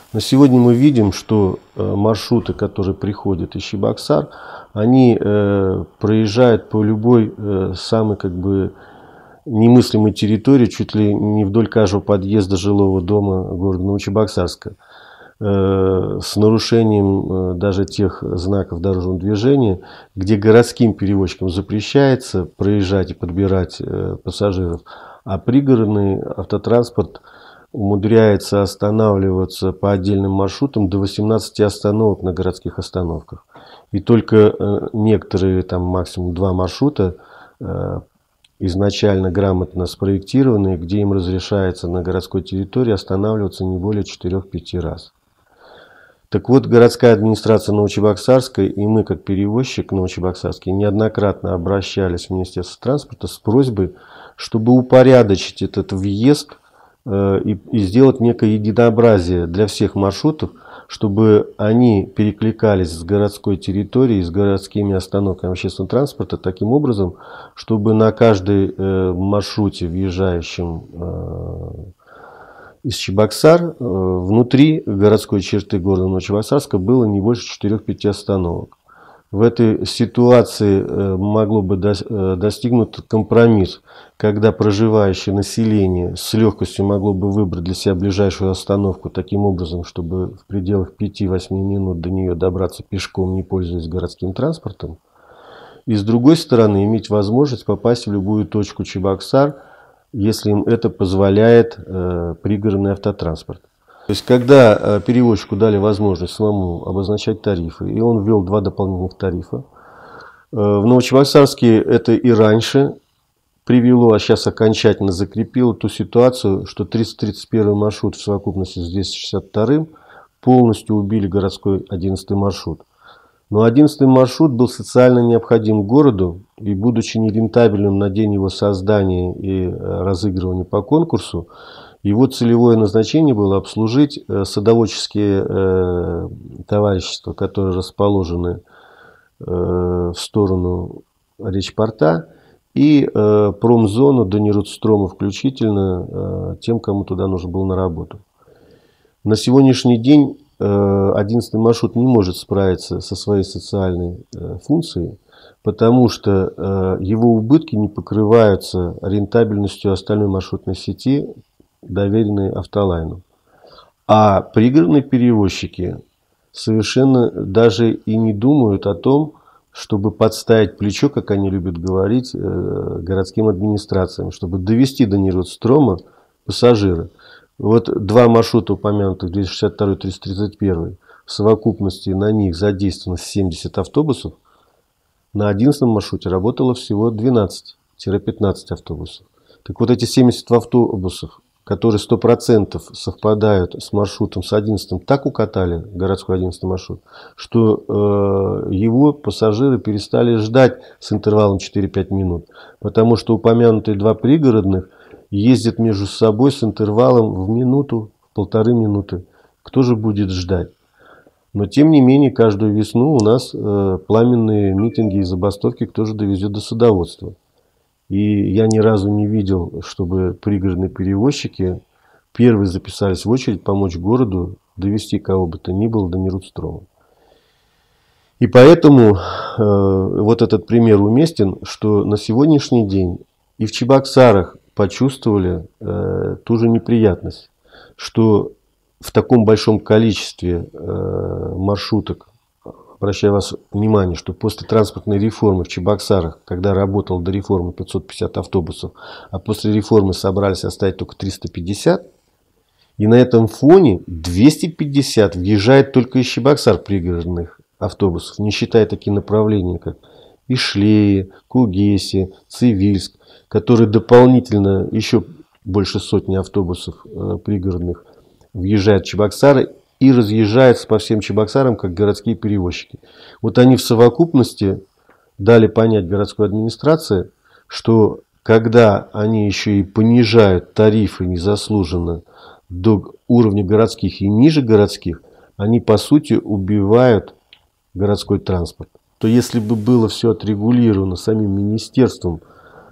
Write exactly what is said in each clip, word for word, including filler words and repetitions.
На сегодня мы видим, что маршруты, которые приходят из Чебоксар, они э, проезжают по любой э, самой как бы немыслимой территории, чуть ли не вдоль каждого подъезда жилого дома города Новочебоксарска, э, с нарушением э, даже тех знаков дорожного движения, где городским перевозчикам запрещается проезжать и подбирать э, пассажиров, а пригородный автотранспорт умудряется останавливаться по отдельным маршрутам до восемнадцати остановок на городских остановках. И только э, некоторые, там максимум два маршрута, э, изначально грамотно спроектированные, где им разрешается на городской территории останавливаться не более четырёх-пяти раз. Так вот, городская администрация Новочебоксарской и мы, как перевозчик Новочебоксарский, неоднократно обращались в Министерство транспорта с просьбой, чтобы упорядочить этот въезд э, и, и сделать некое единообразие для всех маршрутов, чтобы они перекликались с городской территорией, с городскими остановками общественного транспорта таким образом, чтобы на каждой э, маршруте, въезжающем э, из Чебоксар, э, внутри городской черты города Новочебоксарска было не больше четырёх-пяти остановок. В этой ситуации э, могло бы до, э, достигнут компромисс, когда проживающее население с легкостью могло бы выбрать для себя ближайшую остановку таким образом, чтобы в пределах пяти-восьми минут до нее добраться пешком, не пользуясь городским транспортом. И с другой стороны, иметь возможность попасть в любую точку Чебоксар, если им это позволяет э, пригородный автотранспорт. То есть, когда э, перевозчику дали возможность самому обозначать тарифы, и он ввел два дополнительных тарифа, э, в Новочебоксарске это и раньше привело, а сейчас окончательно закрепило ту ситуацию, что триста тридцать первый маршрут в совокупности с двести шестьдесят вторым полностью убили городской одиннадцатый маршрут. Но одиннадцатый маршрут был социально необходим городу, и будучи нерентабельным на день его создания и разыгрывания по конкурсу, его целевое назначение было обслужить садоводческие э, товарищества, которые расположены э, в сторону речпорта, и э, промзону до Нерудстрома включительно э, тем, кому туда нужно было на работу. На сегодняшний день э, одиннадцатый маршрут не может справиться со своей социальной э, функцией, потому что э, его убытки не покрываются рентабельностью остальной маршрутной сети, доверенной Автолайну. А пригородные перевозчики совершенно даже и не думают о том, чтобы подставить плечо, как они любят говорить, городским администрациям, чтобы довести до Нерудстрома пассажира. Вот два маршрута упомянутых, двести шестьдесят второй и триста тридцать первый, в совокупности на них задействовано семьдесят автобусов, на одиннадцатом маршруте работало всего двенадцать-пятнадцать автобусов. Так вот, эти семьдесят автобусов, которые сто процентов совпадают с маршрутом с одиннадцатым, так укатали городской одиннадцатый маршрут, что э, его пассажиры перестали ждать с интервалом четыре-пять минут, потому что упомянутые два пригородных ездят между собой с интервалом в минуту, в полторы минуты. Кто же будет ждать? Но тем не менее, каждую весну у нас э, пламенные митинги и забастовки, кто же довезет до садоводства. И я ни разу не видел, чтобы пригородные перевозчики первые записались в очередь помочь городу довести кого бы то ни было до Нерудстрома. И поэтому э, вот этот пример уместен, что на сегодняшний день и в Чебоксарах почувствовали э, ту же неприятность, что в таком большом количестве э, маршруток, обращаю вас внимание, что после транспортной реформы в Чебоксарах, когда работало до реформы пятьсот пятьдесят автобусов, а после реформы собрались оставить только триста пятьдесят, и на этом фоне двести пятьдесят въезжает только из Чебоксар пригородных автобусов, не считая такие направления, как Ишлеи, Кугеси, Цивильск, которые дополнительно еще больше сотни автобусов э, пригородных въезжают в Чебоксары и разъезжаются по всем Чебоксарам, как городские перевозчики. Вот они в совокупности дали понять городской администрации, что когда они еще и понижают тарифы незаслуженно до уровня городских и ниже городских, они по сути убивают городской транспорт. То если бы было все отрегулировано самим министерством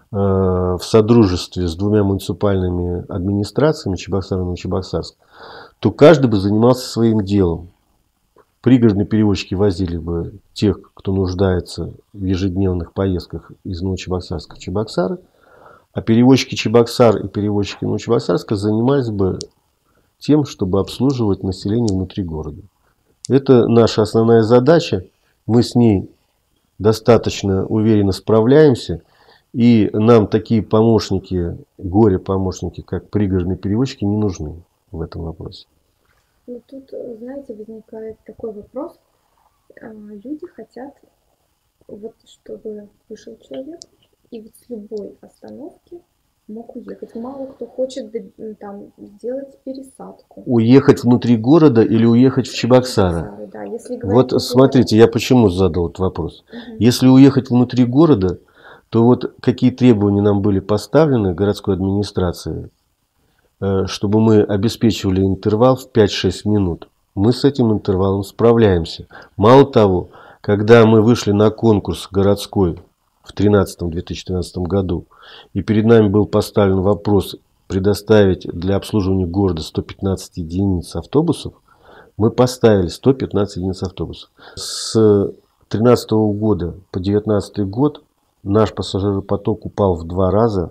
в содружестве с двумя муниципальными администрациями, Чебоксар и Новочебоксарск, то каждый бы занимался своим делом. Пригородные перевозчики возили бы тех, кто нуждается в ежедневных поездках из Новочебоксарска в Чебоксары, а перевозчики Чебоксар и перевозчики Новочебоксарска занимались бы тем, чтобы обслуживать население внутри города. Это наша основная задача. Мы с ней достаточно уверенно справляемся. И нам такие помощники, горе-помощники, как пригородные перевозчики, не нужны в этом вопросе. Ну, тут, знаете, возникает такой вопрос. Люди хотят, вот, чтобы вышел человек и вот с любой остановки мог уехать. Мало кто хочет там сделать пересадку. Уехать внутри города или уехать в Чебоксары? Да, если вот смотрите, город... я почему задал этот вопрос. Угу. Если уехать внутри города, то вот какие требования нам были поставлены городской администрацией, чтобы мы обеспечивали интервал в пять-шесть минут. Мы с этим интервалом справляемся. Мало того, когда мы вышли на конкурс городской в две тысячи тринадцатом году, и перед нами был поставлен вопрос предоставить для обслуживания города сто пятнадцать единиц автобусов, мы поставили сто пятнадцать единиц автобусов. С две тысячи тринадцатого года по две тысячи девятнадцатый год наш пассажиропоток упал в два раза.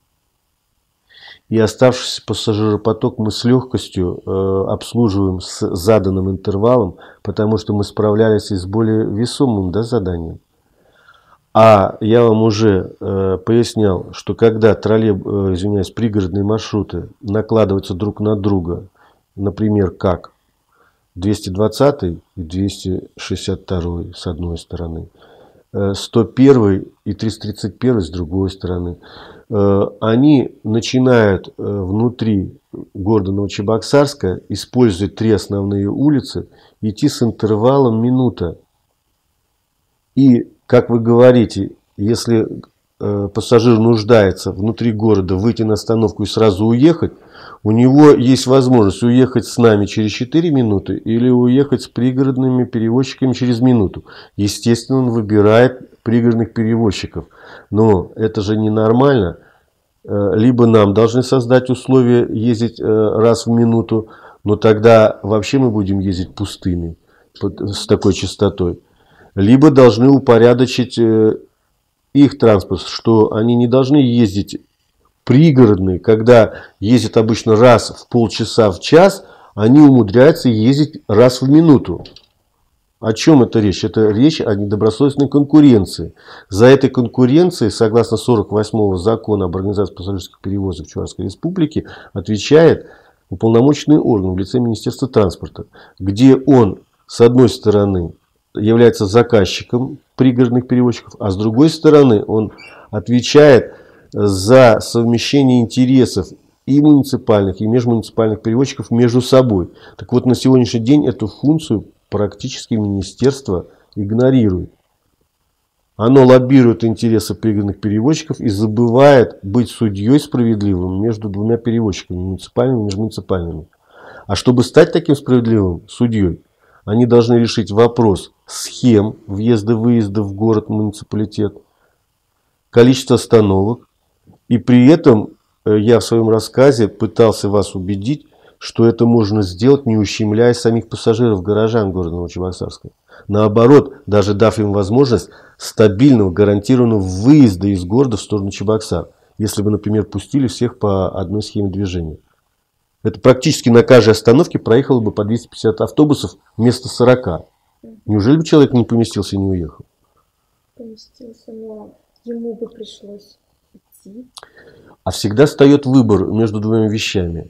И оставшийся пассажиропоток мы с легкостью э, обслуживаем с заданным интервалом, потому что мы справлялись и с более весомым, да, заданием. А я вам уже э, пояснял, что когда троллейб, э, извиняюсь, пригородные маршруты накладываются друг на друга, например, как двести двадцатый и двести шестьдесят второй с одной стороны, э, сто первый и триста тридцать первый с другой стороны, э, они начинают э, внутри города Новочебоксарска, используя три основные улицы, идти с интервалом минута. И как вы говорите, если э, пассажир нуждается внутри города выйти на остановку и сразу уехать, у него есть возможность уехать с нами через четыре минуты или уехать с пригородными перевозчиками через минуту. Естественно, он выбирает пригородных перевозчиков. Но это же ненормально. Э, либо нам должны создать условия ездить э, раз в минуту, но тогда вообще мы будем ездить пустыми с такой частотой. Либо должны упорядочить их транспорт, что они не должны ездить пригородные, когда ездят обычно раз в полчаса в час, они умудряются ездить раз в минуту. О чем это речь? Это речь о недобросовестной конкуренции. За этой конкуренцией, согласно сорок восьмого закона об организации пассажирских перевозок Чувашской Республики, отвечает уполномоченный орган в лице Министерства транспорта, где он, с одной стороны, является заказчиком пригородных перевозчиков, а с другой стороны он отвечает за совмещение интересов и муниципальных, и межмуниципальных перевозчиков между собой. Так вот, на сегодняшний день эту функцию практически министерство игнорирует. Оно лоббирует интересы пригородных перевозчиков и забывает быть судьей справедливым между двумя перевозчиками, муниципальными и межмуниципальными. А чтобы стать таким справедливым судьей, они должны решить вопрос схем въезда-выезда в город-муниципалитет, количество остановок. И при этом я в своем рассказе пытался вас убедить, что это можно сделать, не ущемляя самих пассажиров, горожан города Новочебоксарска. Наоборот, даже дав им возможность стабильного, гарантированного выезда из города в сторону Чебоксар, если бы, например, пустили всех по одной схеме движения. Это практически на каждой остановке проехало бы по двести пятьдесят автобусов вместо сорока. Неужели бы человек не поместился и не уехал? Поместился, но ему бы пришлось идти. А всегда встает выбор между двумя вещами.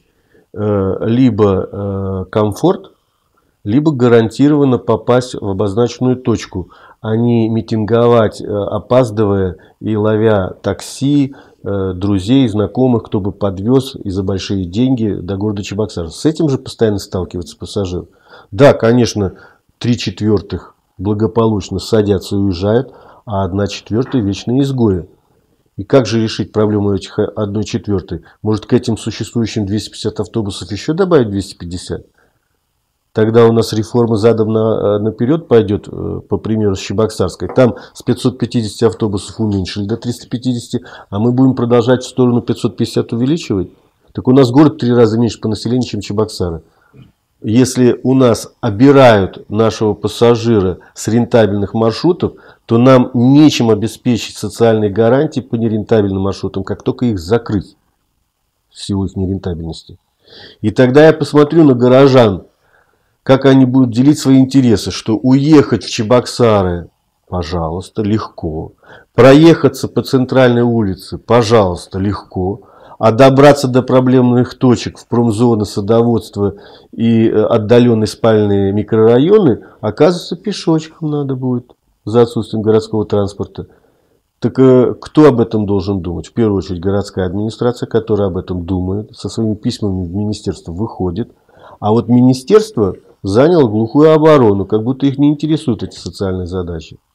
Либо комфорт, либо гарантированно попасть в обозначенную точку, а не митинговать, опаздывая и ловя такси, друзей, знакомых, кто бы подвез и за большие деньги до города Чебоксар. С этим же постоянно сталкивается пассажир. Да, конечно, три четвертых благополучно садятся и уезжают, а одна четвертая вечные изгои. И как же решить проблему этих одной четвертой? Может, к этим существующим двести пятьдесят автобусов еще добавить двести пятьдесят? тогда у нас реформа задом на, наперед пойдет, по примеру с Чебоксарской. Там с пятисот пятидесяти автобусов уменьшили до триста пятидесяти, а мы будем продолжать в сторону пятьсот пятьдесят увеличивать. Так у нас город в три раза меньше по населению, чем Чебоксары. Если у нас обирают нашего пассажира с рентабельных маршрутов, то нам нечем обеспечить социальные гарантии по нерентабельным маршрутам, как только их закрыть в силу их нерентабельности. И тогда я посмотрю на горожан, как они будут делить свои интересы, что уехать в Чебоксары, пожалуйста, легко. Проехаться по центральной улице, пожалуйста, легко. А добраться до проблемных точек в промзоны, садоводство и отдаленные спальные микрорайоны, оказывается, пешочком надо будет за отсутствием городского транспорта. Так э, кто об этом должен думать? В первую очередь городская администрация, которая об этом думает, со своими письмами в министерство выходит. А вот министерство заняло глухую оборону, как будто их не интересуют эти социальные задачи.